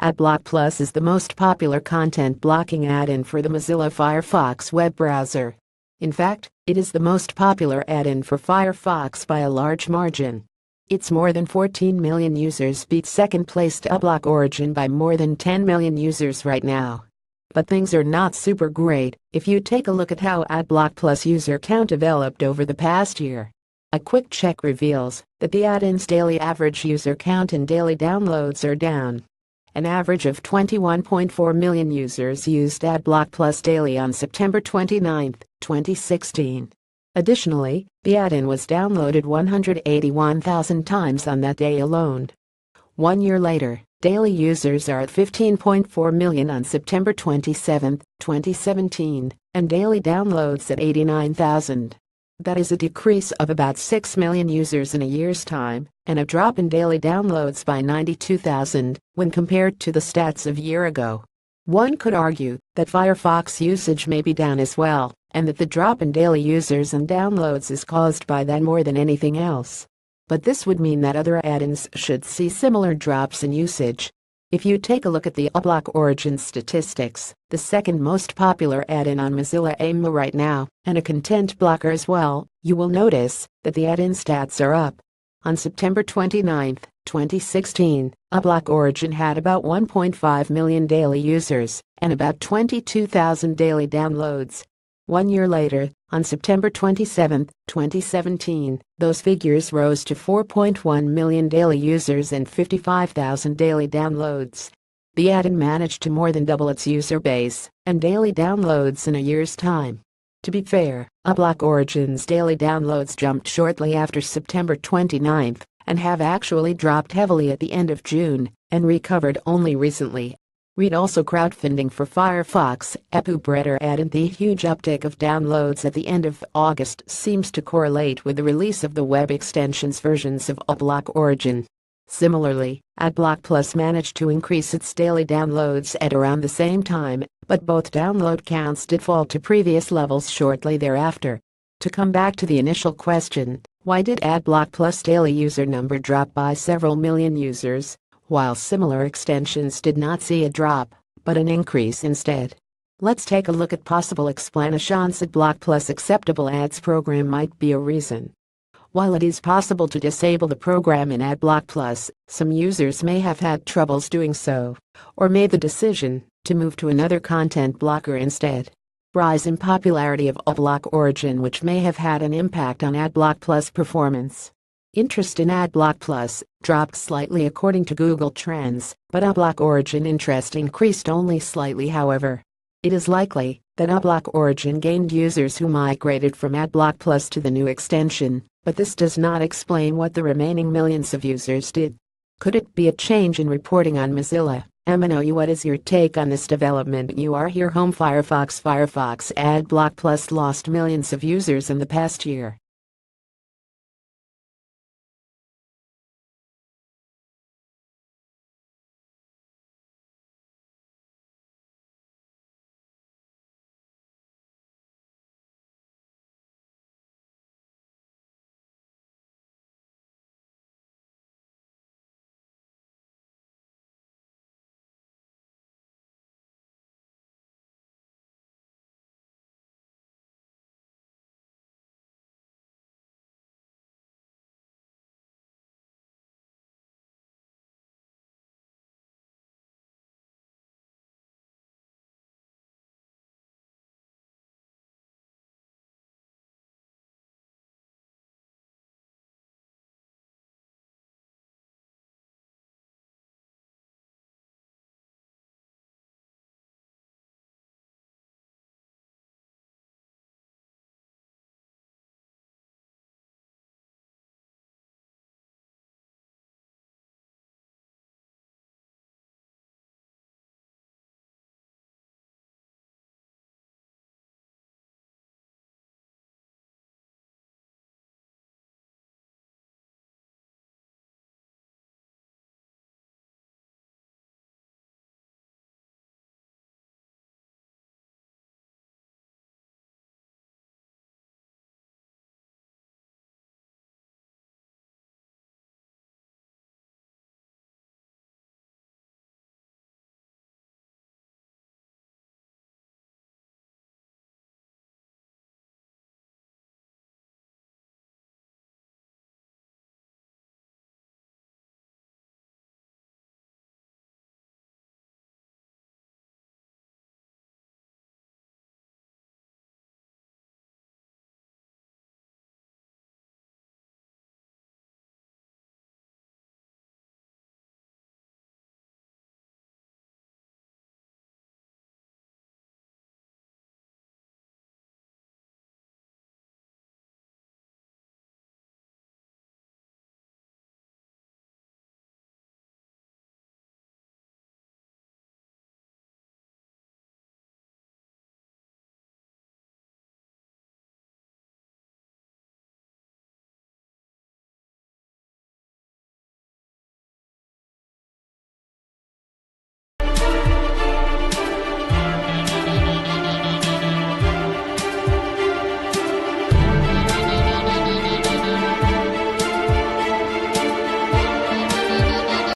Adblock Plus is the most popular content blocking add-in for the Mozilla Firefox web browser. In fact, it is the most popular add-in for Firefox by a large margin. Its more than 14 million users beat second-placed Adblock Origin by more than 10 million users right now. But things are not super great if you take a look at how Adblock Plus user count developed over the past year. A quick check reveals that the add-in's daily average user count and daily downloads are down. An average of 21.4 million users used Adblock Plus daily on September 29, 2016. Additionally, the add-in was downloaded 181,000 times on that day alone. 1 year later, daily users are at 15.4 million on September 27, 2017, and daily downloads at 89,000. That is a decrease of about 6 million users in a year's time, and a drop in daily downloads by 92,000 when compared to the stats of a year ago. One could argue that Firefox usage may be down as well, and that the drop in daily users and downloads is caused by that more than anything else. But this would mean that other add-ins should see similar drops in usage. If you take a look at the Adblock Origin statistics, the second most popular add-in on Mozilla AIM right now, and a content blocker as well, you will notice that the add-in stats are up. On September 29, 2016, Adblock Origin had about 1.5 million daily users and about 22,000 daily downloads. 1 year later, on September 27, 2017, those figures rose to 4.1 million daily users and 55,000 daily downloads. The add-in managed to more than double its user base and daily downloads in a year's time. To be fair, Adblock Origin's daily downloads jumped shortly after September 29 and have actually dropped heavily at the end of June and recovered only recently. Read also crowdfunding for Firefox AppUpReader add-in. The huge uptick of downloads at the end of August seems to correlate with the release of the web extensions versions of Adblock Origin. Similarly, Adblock Plus managed to increase its daily downloads at around the same time, but both download counts did fall to previous levels shortly thereafter. To come back to the initial question, why did Adblock Plus daily user number drop by several million users, while similar extensions did not see a drop, but an increase instead? Let's take a look at possible explanations. Adblock Plus acceptable ads program might be a reason. While it is possible to disable the program in Adblock Plus, some users may have had troubles doing so, or made the decision to move to another content blocker instead. Rise in popularity of Adblock Origin, which may have had an impact on Adblock Plus performance. Interest in Adblock Plus dropped slightly according to Google Trends, but Adblock Origin interest increased only slightly. However, it is likely that Adblock Origin gained users who migrated from Adblock Plus to the new extension, but this does not explain what the remaining millions of users did. Could it be a change in reporting on Mozilla? MNOU, what is your take on this development? You are here. Home Firefox Adblock Plus lost millions of users in the past year.